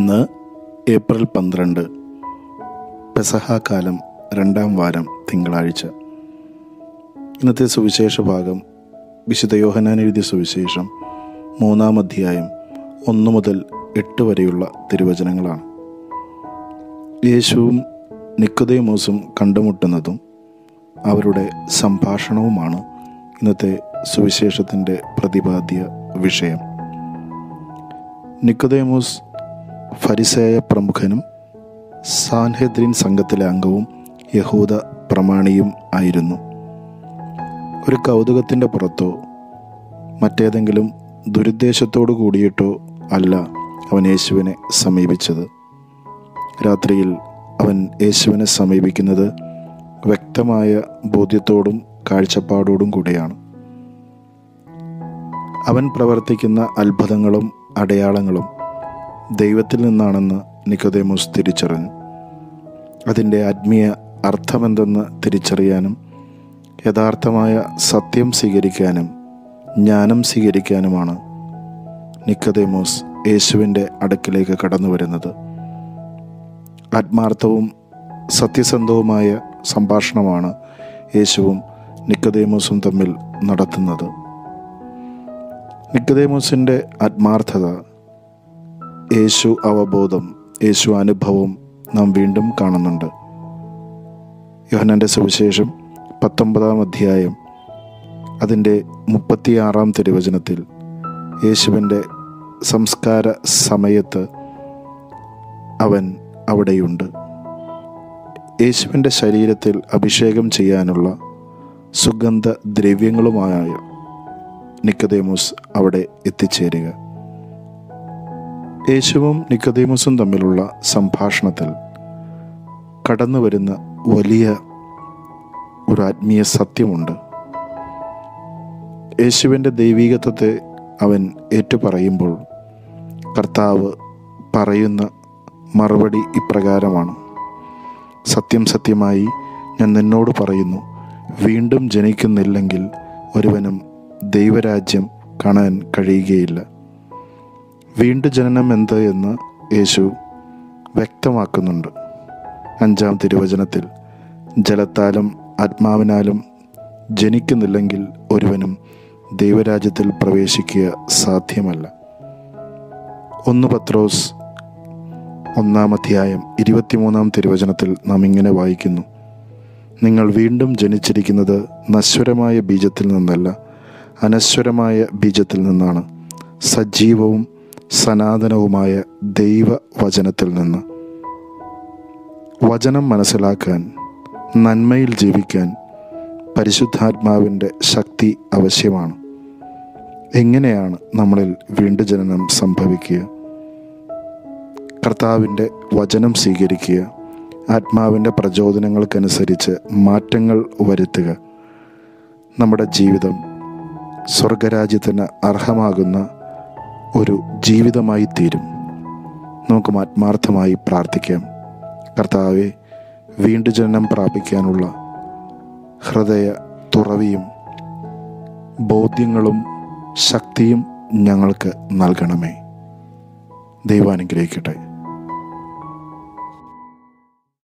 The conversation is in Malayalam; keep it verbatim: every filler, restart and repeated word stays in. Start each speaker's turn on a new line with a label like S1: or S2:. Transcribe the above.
S1: ഇന്ന് ഏപ്രിൽ പന്ത്രണ്ട്, പെസഹ കാലം രണ്ടാം വാരം, തിങ്കളാഴ്ച. ഇന്നത്തെ സുവിശേഷ ഭാഗം വിശുദ്ധ യോഹന്നാൻ എഴുതിയ സുവിശേഷം മൂന്നാം അധ്യായം ഒന്ന് മുതൽ എട്ട് വരെയുള്ള തിരുവചനങ്ങളാണ്. യേശുവും നിക്കോദേമോസും കണ്ടുമുട്ടുന്നതും അവരുടെ സംഭാഷണവുമാണ് ഇന്നത്തെ സുവിശേഷത്തിൻ്റെ പ്രതിപാദ്യ വിഷയം. നിക്കോദേമോസ് ഫരിസേയ പ്രമുഖനും സാൻഹെദ്രിൻ സംഘത്തിലെ അംഗവും യഹൂദ പ്രമാണിയും ആയിരുന്നു. ഒരു കൗതുകത്തിൻ്റെ പുറത്തോ മറ്റേതെങ്കിലും ദുരുദ്ദേശത്തോടു കൂടിയിട്ടോ അല്ല അവൻ യേശുവിനെ സമീപിച്ചത്. രാത്രിയിൽ അവൻ യേശുവിനെ സമീപിക്കുന്നത് വ്യക്തമായ ബോധ്യത്തോടും കാഴ്ചപ്പാടോടും കൂടിയാണ്. അവൻ പ്രവർത്തിക്കുന്ന അത്ഭുതങ്ങളും അടയാളങ്ങളും ദൈവത്തിൽ നിന്നാണെന്ന് നിക്കോദേമോസ് തിരിച്ചറിഞ്ഞു. അതിൻ്റെ ആത്മീയ അർത്ഥമെന്തെന്ന് തിരിച്ചറിയാനും യഥാർത്ഥമായ സത്യം സ്വീകരിക്കാനും ജ്ഞാനം സ്വീകരിക്കാനുമാണ് നിക്കോദേമോസ് യേശുവിൻ്റെ അടുക്കിലേക്ക് കടന്നു വരുന്നത്. ആത്മാർത്ഥവും സത്യസന്ധവുമായ സംഭാഷണമാണ് യേശുവും നിക്കോദേമോസും തമ്മിൽ നടത്തുന്നത്. നിക്കോദേമോസിൻ്റെ ആത്മാർത്ഥത, യേശു അവബോധം, യേശു അനുഭവം നാം വീണ്ടും കാണുന്നുണ്ട്. യോഹന്നാൻ്റെ സുവിശേഷം പത്തൊമ്പതാം അധ്യായം അതിൻ്റെ മുപ്പത്തിയാറാം തിരുവചനത്തിൽ യേശുവിൻ്റെ സംസ്കാര സമയത്ത് അവൻ അവിടെയുണ്ട്. യേശുവിൻ്റെ ശരീരത്തിൽ അഭിഷേകം ചെയ്യാനുള്ള സുഗന്ധ ദ്രവ്യങ്ങളുമായ നിക്കോദേമോസ് അവിടെ എത്തിച്ചേരുക. യേശുവും നിക്കോദേമോസും തമ്മിലുള്ള സംഭാഷണത്തിൽ കടന്നു വരുന്ന വലിയ ഒരു ആത്മീയ സത്യമുണ്ട്. യേശുവിൻ്റെ ദൈവീകത്വത്തെ അവൻ ഏറ്റുപറയുമ്പോൾ കർത്താവ് പറയുന്ന മറുപടി ഇപ്രകാരമാണ്: സത്യം സത്യമായി ഞാൻ നിന്നോട് പറയുന്നു, വീണ്ടും ജനിക്കുന്നില്ലെങ്കിൽ ഒരുവനും ദൈവരാജ്യം കാണാൻ കഴിയുകയില്ല. വീണ്ടും ജനനം എന്ത് എന്ന് യേശു വ്യക്തമാക്കുന്നുണ്ട്. അഞ്ചാം തിരുവചനത്തിൽ ജലത്താലും ആത്മാവിനാലും ജനിക്കുന്നില്ലെങ്കിൽ ഒരുവനും ദൈവരാജ്യത്തിൽ പ്രവേശിക്കുക സാധ്യമല്ല. ഒന്ന് പത്രോസ് ഒന്നാം അധ്യായം ഇരുപത്തിമൂന്നാം തിരുവചനത്തിൽ നാം ഇങ്ങനെ വായിക്കുന്നു: നിങ്ങൾ വീണ്ടും ജനിച്ചിരിക്കുന്നത് നശ്വരമായ ബീജത്തിൽ നിന്നല്ല, അനശ്വരമായ ബീജത്തിൽ നിന്നാണ്, സജീവവും സനാതനവുമായ ദൈവവചനത്തിൽ നിന്ന്. വചനം മനസ്സിലാക്കാൻ, നന്മയിൽ ജീവിക്കാൻ പരിശുദ്ധാത്മാവിൻ്റെ ശക്തി ആവശ്യമാണ്. എങ്ങനെയാണ് നമ്മളിൽ വീണ്ടും ജനനം സംഭവിക്കുക? കർത്താവിൻ്റെ വചനം സ്വീകരിക്കുക, ആത്മാവിൻ്റെ പ്രചോദനങ്ങൾക്കനുസരിച്ച് മാറ്റങ്ങൾ വരുത്തുക. നമ്മുടെ ജീവിതം സ്വർഗരാജ്യത്തിന് അർഹമാകുന്ന ഒരു ജീവിതമായി തീരും. നമുക്ക് ആത്മാർത്ഥമായി പ്രാർത്ഥിക്കാം. കർത്താവെ, വീണ്ടും ജനനം പ്രാപിക്കാനുള്ള ഹൃദയ തുറവിയും ബോധ്യങ്ങളും ശക്തിയും ഞങ്ങൾക്ക് നൽകണമേ. ദൈവം അനുഗ്രഹിക്കട്ടെ.